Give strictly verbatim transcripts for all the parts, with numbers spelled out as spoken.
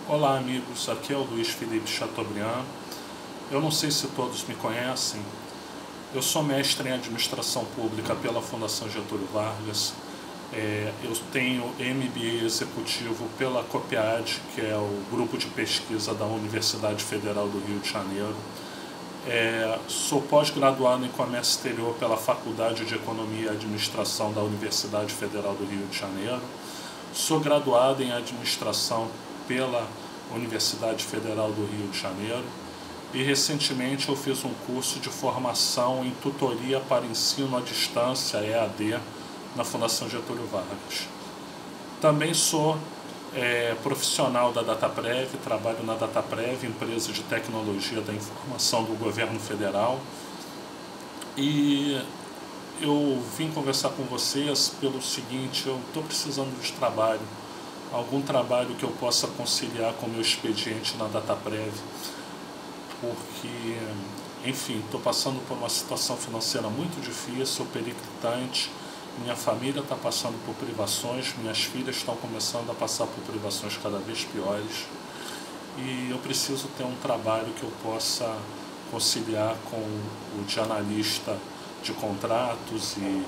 Olá amigos, aqui é o Luiz Felipe Chateaubriand. Eu não sei se todos me conhecem. Eu sou mestre em Administração Pública pela Fundação Getúlio Vargas. É, eu tenho M B A executivo pela COPEAD, que é o grupo de pesquisa da Universidade Federal do Rio de Janeiro. É, sou pós-graduado em Comércio Exterior pela Faculdade de Economia e Administração da Universidade Federal do Rio de Janeiro. Sou graduado em Administração pela Universidade Federal do Rio de Janeiro e recentemente eu fiz um curso de formação em tutoria para ensino à distância, E A D, na Fundação Getúlio Vargas. Também sou é, profissional da Dataprev, trabalho na Dataprev, empresa de tecnologia da informação do governo federal, e eu vim conversar com vocês pelo seguinte: eu estou precisando de trabalho, algum trabalho que eu possa conciliar com o meu expediente na Dataprev, porque, enfim, estou passando por uma situação financeira muito difícil, periclitante, minha família está passando por privações, minhas filhas estão começando a passar por privações cada vez piores, e eu preciso ter um trabalho que eu possa conciliar com o de analista de contratos e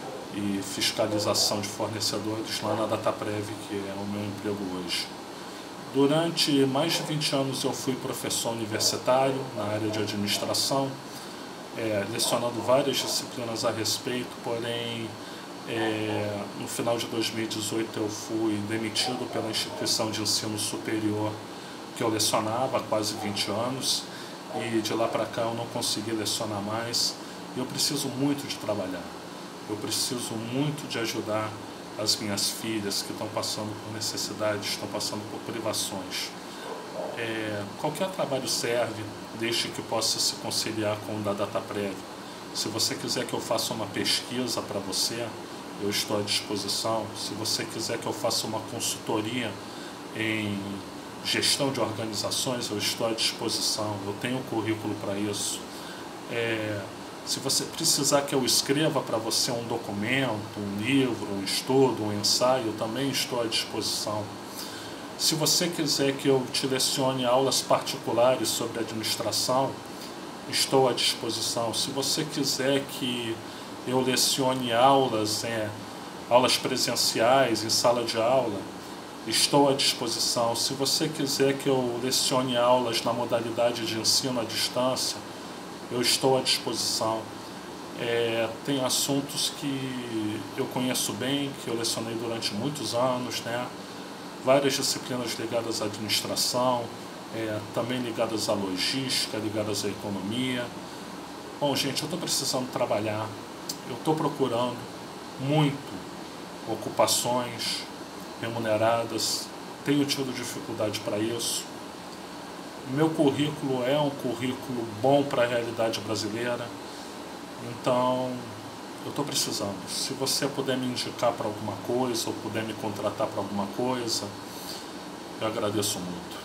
e fiscalização de fornecedores lá na Dataprev, que é o meu emprego hoje. Durante mais de vinte anos eu fui professor universitário na área de administração, é, lecionando várias disciplinas a respeito, porém é, no final de dois mil e dezoito eu fui demitido pela instituição de ensino superior que eu lecionava há quase vinte anos, e de lá para cá eu não consegui lecionar mais, e eu preciso muito de trabalhar. Eu preciso muito de ajudar as minhas filhas que estão passando por necessidades, estão passando por privações. É, qualquer trabalho serve, desde que possa se conciliar com o da Dataprev. Se você quiser que eu faça uma pesquisa para você, eu estou à disposição. Se você quiser que eu faça uma consultoria em gestão de organizações, eu estou à disposição. Eu tenho um currículo para isso. É, Se você precisar que eu escreva para você um documento, um livro, um estudo, um ensaio, eu também estou à disposição. Se você quiser que eu te lecione aulas particulares sobre administração, estou à disposição. Se você quiser que eu lecione aulas, é, aulas presenciais em sala de aula, estou à disposição. Se você quiser que eu lecione aulas na modalidade de ensino à distância, eu estou à disposição. É, tem assuntos que eu conheço bem, que eu lecionei durante muitos anos, né? Várias disciplinas ligadas à administração, é, também ligadas à logística, ligadas à economia. Bom, gente, eu estou precisando trabalhar, eu estou procurando muito ocupações remuneradas, tenho tido dificuldade para isso. Meu currículo é um currículo bom para a realidade brasileira, então eu estou precisando. Se você puder me indicar para alguma coisa ou puder me contratar para alguma coisa, eu agradeço muito.